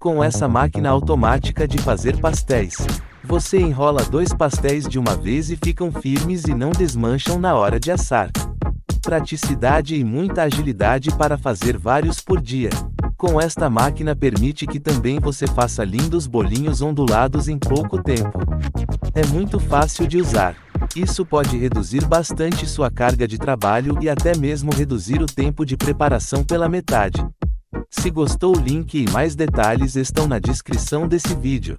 Com essa máquina automática de fazer pastéis, você enrola 2 pastéis de uma vez e ficam firmes e não desmancham na hora de assar. Praticidade e muita agilidade para fazer vários por dia. Com esta máquina permite que também você faça lindos bolinhos ondulados em pouco tempo. É muito fácil de usar. Isso pode reduzir bastante sua carga de trabalho e até mesmo reduzir o tempo de preparação pela metade. Se gostou, o link e mais detalhes estão na descrição desse vídeo.